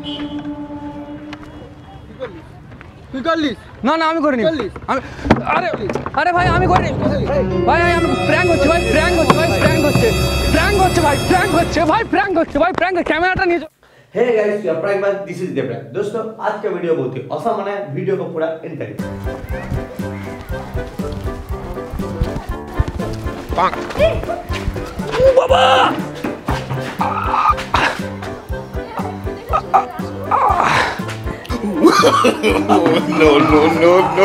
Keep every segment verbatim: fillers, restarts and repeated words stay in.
না না আমি করিনি আমি আরে আরে ভাই আমি করিনি ভাই আমি প্র্যাঙ্ক হচ্ছে ভাই প্র্যাঙ্ক হচ্ছে ভাই প্র্যাঙ্ক হচ্ছে প্র্যাঙ্ক হচ্ছে ভাই প্র্যাঙ্ক হচ্ছে ভাই প্র্যাঙ্ক হচ্ছে ভাই প্র্যাঙ্ক कैमराটা নিয়ে যাও। Hey guys you are Prankbuzz this is the prank. दोस्तों आज का वीडियो बहुत ही औसम बना है, वीडियो को पूरा एंड करिए। बाबा no no no no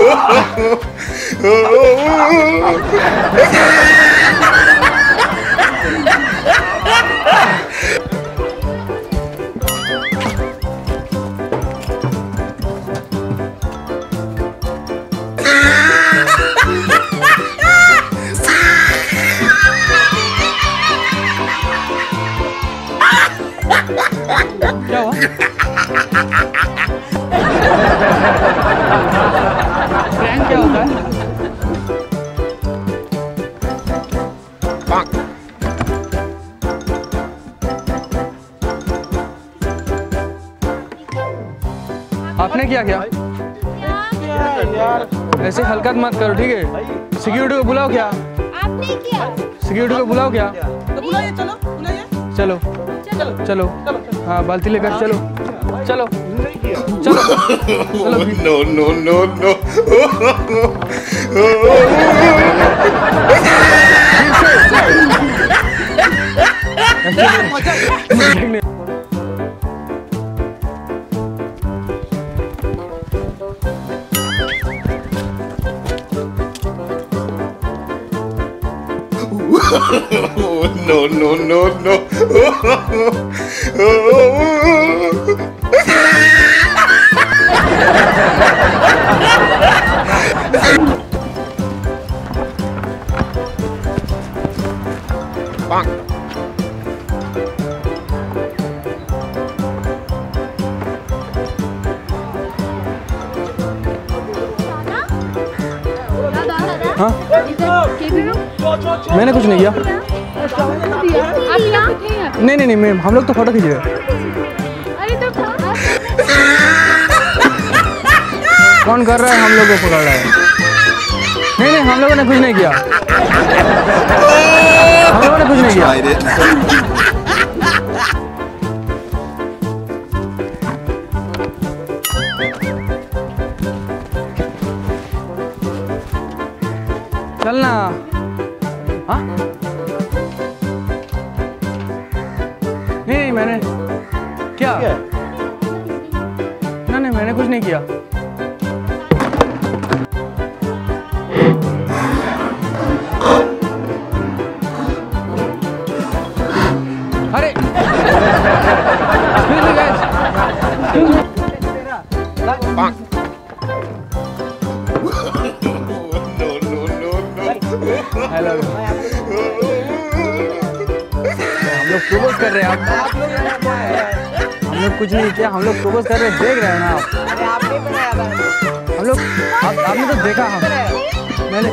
क्या हुआ? प्रैंक क्या होता है? आपने क्या किया? ऐसे हरकत मत करो, ठीक है? सिक्योरिटी को बुलाओ क्या? आपने किया? सिक्योरिटी को बुलाओ क्या? तो बुलाइए, चलो बुलाइए। चलो चलो चलो चलो हाँ बाल्टी लेकर चलो चलो चलो no no no no no no no no हाँ मैंने कुछ नहीं किया। नहीं नहीं नहीं मैम हम लोग तो फोटो खींच रहे हैं। कौन कर रहा है? हम लोग को पकड़ रहा है। नहीं नहीं हम लोगों ने कुछ नहीं किया, हम लोगों ने कुछ नहीं किया। चलना हाँ नहीं नहीं मैंने क्या नहीं नहीं मैंने कुछ नहीं किया। अरे हेलो हम लोग प्रपोज कर रहे हैं आप हम लोग कुछ नहीं किया, हम लोग प्रपोज कर रहे हैं, देख रहे हैं ना आप। हम लोग आप, आपने तो देखा हम मैंने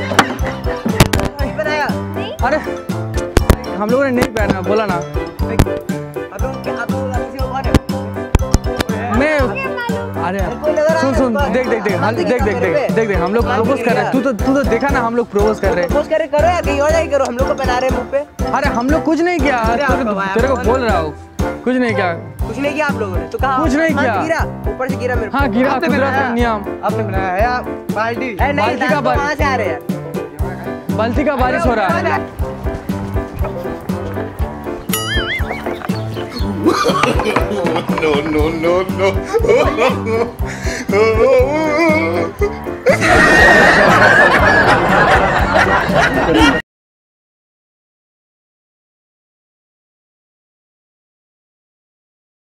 अरे हम लोगों ने नहीं पहना बोला ना। मैं अरे सुन सुन देख देख देख देख देख देख देख देख हम लोग प्रपोज कर रहे हैं। तू तो तू तो देखा ना हम लोग प्रपोज कर रहे हैं। प्रपोज करे करो या कहीं और जाके करो, हम लोग को बना रहे मुंह पे। अरे हम लोग कुछ नहीं किया, तेरे को बोल रहा हूँ कुछ नहीं किया। कुछ नहीं किया आप लोगों ने तो कहा कुछ नहीं किया, गिरा ऊपर से गिरा मेरे। हाँ गिरा कुदरत नियम। आपने बनाया है बाल्टी? बाल्टी का बारिश कहाँ से आ रहे हैं? बाल्टी का बारिश हो रहा है। no no no no